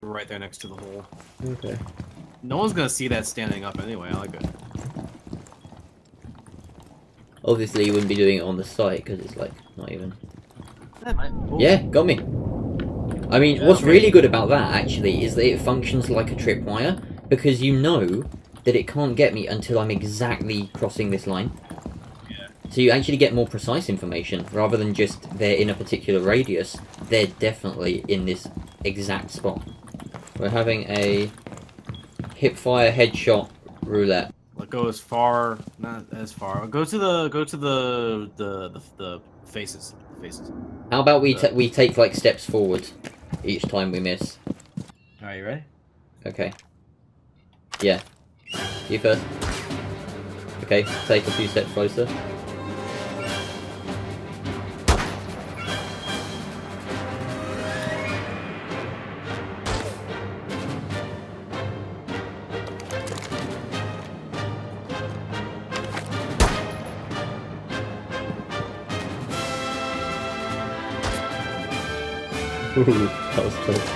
right there next to the hole. Okay. No one's gonna see that standing up anyway. I like it. Obviously, you wouldn't be doing it on the site because it's like not even. Oh. Yeah, got me. I mean, Yeah, what's okay. really good about that actually is that it functions like a tripwire because you know that it can't get me until I'm exactly crossing this line. Yeah. So you actually get more precise information rather than just they're in a particular radius. They're definitely in this exact spot. We're having a hipfire headshot roulette. I'll go as far, not as far. Go to the faces. Faces. How about we take like steps forward each time we miss? Are you ready? Okay. Yeah. You first. Okay, take a few steps closer. Ooh, that was close.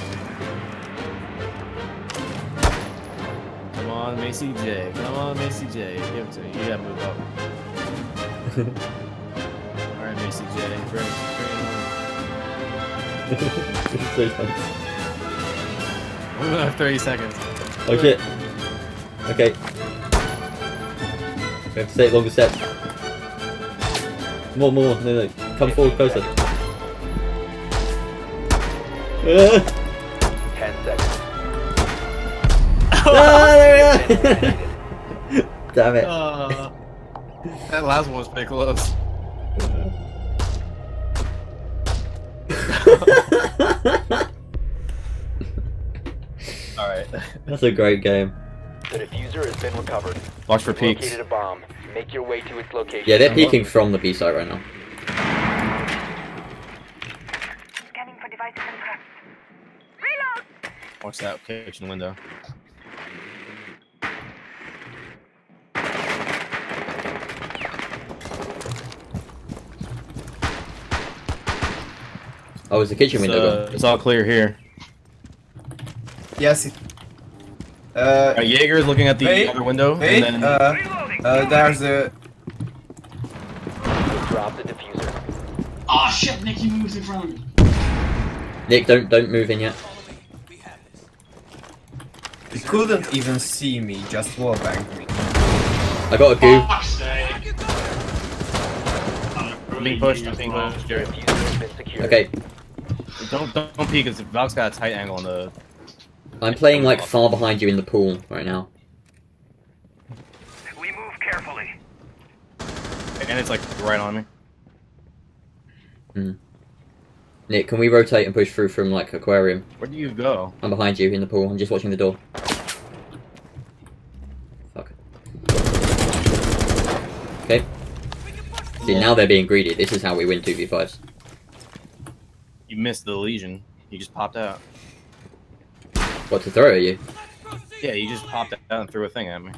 Come on, Macy J. Come on, Macy J. Give it to me. You gotta move up. Alright, Macy J. Bring it It's so fun. We only have 30 seconds. Oh shit. Okay. We have to take longer steps. More. No. Come forward closer. 10 seconds. Ah, there we are! Damn it. That last one was pretty close. Alright. That's a great game. The diffuser has been recovered. Watch for You've peaks. located a bomb. Make your way to its location. Yeah, they're peeking from the B site right now. Scanning for devices and traps. Reload! Watch that kitchen window. Oh, it's the kitchen window gone. It's all clear here. Yes. Jaeger is looking at the other window, Wait, and then there's a... Drop the diffuser. Oh shit, Nick, you moved in front of me. Nick, don't move in yet. He couldn't even see me, just wallbanged me. I got a goo. Fuck's sake. I'm being pushed. I'm being pushed. The Jerry. diffuser has been secured. Okay, Don't peek, because Valk's got a tight angle on the. I'm playing like far behind you in the pool right now. We move carefully. And it's like right on me. Nick, can we rotate and push through from like aquarium? Where do you go? I'm behind you in the pool. I'm just watching the door. Fuck. Okay. See, now they're being greedy. This is how we win 2v5s. You missed the Legion. You just popped out. What, to throw at you? Yeah, you just popped out and threw a thing at me.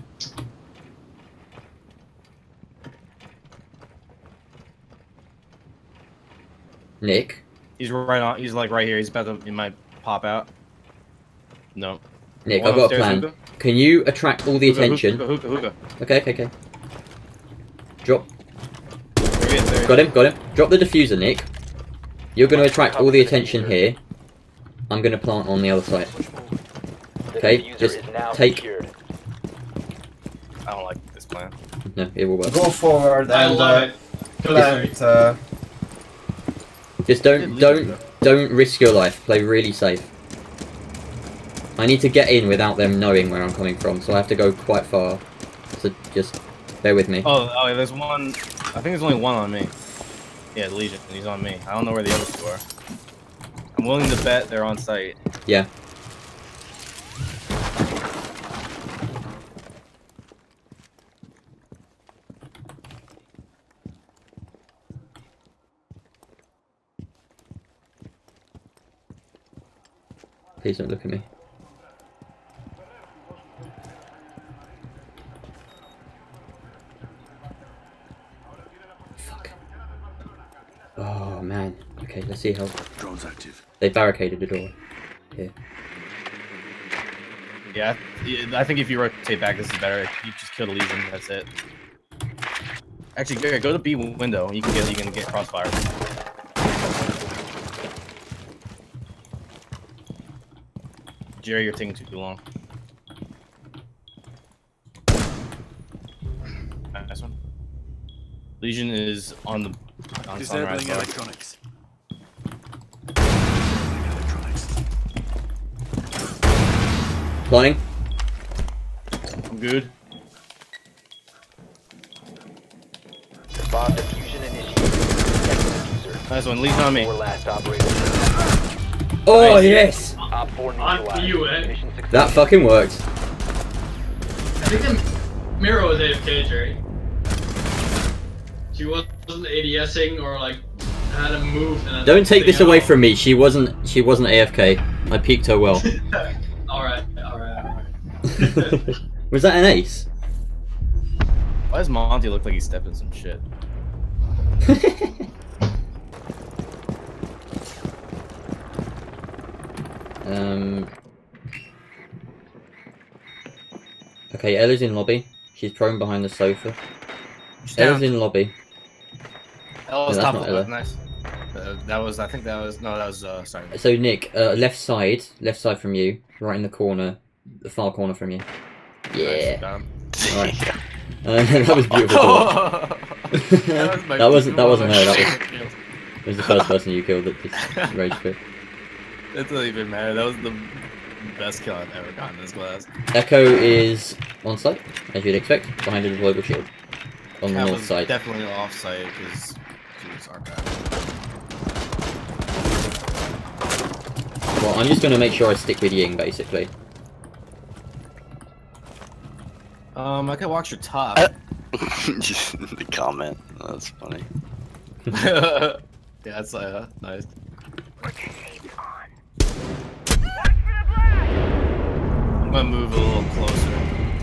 Nick? He's right on. He's like right here. He's about to. He might pop out. No. Nick, One I've got a upstairs, plan. hookah. Can you attract all the attention? Hookah. Okay. Drop. There he is, there he is. Got him. Drop the diffuser, Nick. You're going to attract all the attention here. I'm going to plant on the other side. The Okay, diffuser just is now take- secured. I don't like this plan. No, it will work. Go forward I and love it. plant. Just don't risk your life. Play really safe. I need to get in without them knowing where I'm coming from, so I have to go quite far. So just bear with me. Oh, yeah, there's one. I think there's only one on me. Yeah, Legion. He's on me. I don't know where the other two are. I'm willing to bet they're on site. Yeah. Please don't look at me. Fuck. Oh man. Okay, let's see how. Drone's active. They barricaded the door. Here. Yeah, I think if you rotate back, this is better. You just kill the Legion. That's it. Actually, Gary, go to B window. You can get crossfire. Jerry, you're taking too long. Nice one. Legion is on the sunrise. electronics. Flying. I'm good. Bomb diffusion initiated. Protect the diffuser. Nice one. Legion on me. 4 last operators. Oh yes! Op 4 On neutralized. you, eh? Mission success. That fucking worked. I think the Miro was AFK, Jerry. She wasn't ADSing or like had a move. And Don't take this away from me. She wasn't AFK. I peeked her well. Alright. Was that an ace? Why does Monty look like he stepped in some shit? Okay, Ella's in lobby. She's prone behind the sofa. She's Ella's down. in lobby. Ella's No, that's top not of Ella. it. Nice. I think that was, no, that was, sorry. So Nick, left side from you, right in the corner, the far corner from you. Yeah. Nice, got him. Alright. That was beautiful. That wasn't her. That was the first person you killed that just rage quit. It doesn't even matter. That was the best kill I've ever gotten in this class. Echo is on site, as you'd expect, behind a deployable shield on the That north was side. definitely off site because she was archived. Well, I'm just going to make sure I stick with Ying, basically. I could watch your top. Just the comment. That's funny. Yeah, that's nice. I'm gonna move a little closer.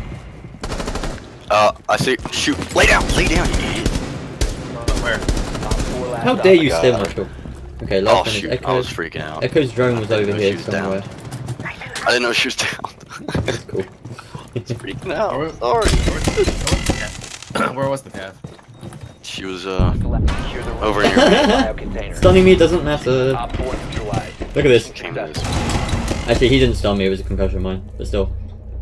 I see. Shoot. Lay down, you idiot. Where? Op 4 last How dare you operator. stem my kill? Okay, Oh last one is shoot, I was Echo's. freaking out. Echo's drone was I over didn't know here she was down. somewhere. I didn't know she was down. Cool. Freaking out. Where- Sorry. Where was the path? She was Secure the over room. here. Bio container. Stunning me doesn't matter. Op 4 neutralized. Look at this. Came to this. Actually, he didn't stun me, it was a concussion of mine, but still.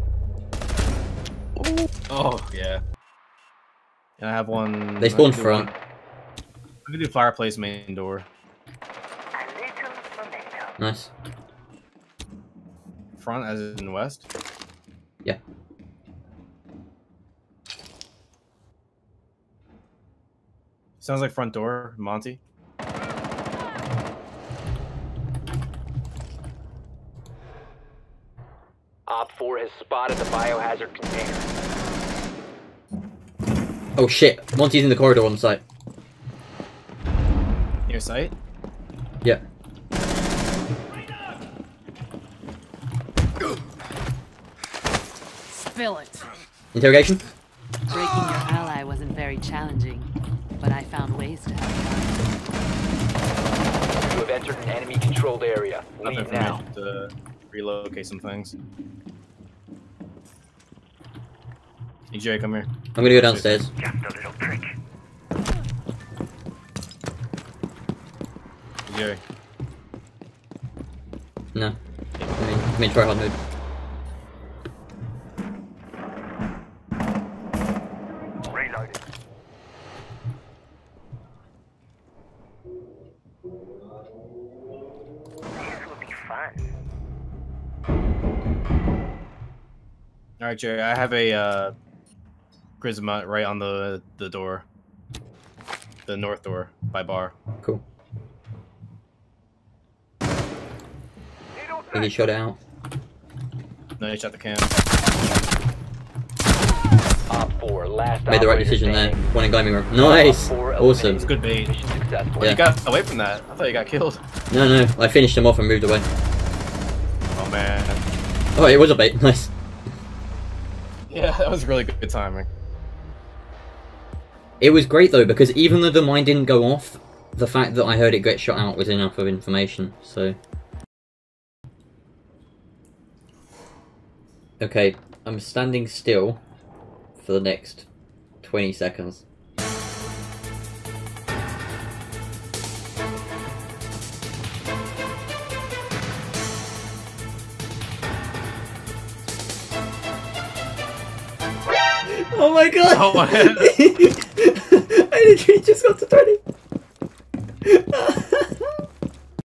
Oh yeah. And I have one. They spawned I can do front. one- I can do fireplace main door. A little momentum. Nice. Front as in west. Yeah. Sounds like front door, Monty. Op 4 has spotted the biohazard container. Oh shit, Monty's in the corridor on site. Near site. Yeah. Spill it. Interrogation? Breaking your ally wasn't very challenging, but I found ways to help You have entered an enemy-controlled area. Nothing Leave for now. me to relocate some things. Hey Jerry, come here. I'm gonna go downstairs. Just a little trick. Hey, Jerry. No. I mean try hard mode. Reloaded. This will be fun. All right, Jerry. I have a Grisma right on the door, the north door by bar. Cool. Think he shot it out. No, he shot the cam. Op 4, last Made the right operator decision there. standing. One in climbing room. Nice! Op 4 Awesome. It's good bait. Mission successful. Yeah. You got away from that. I thought you got killed. No, I finished him off and moved away. Oh man. Oh, it was a bait. Nice. Yeah, that was really good timing. It was great though, because even though the mine didn't go off, the fact that I heard it get shot out was enough of information, so... Okay, I'm standing still for the next 20 seconds. Oh my god! Oh my- I literally just got to 20.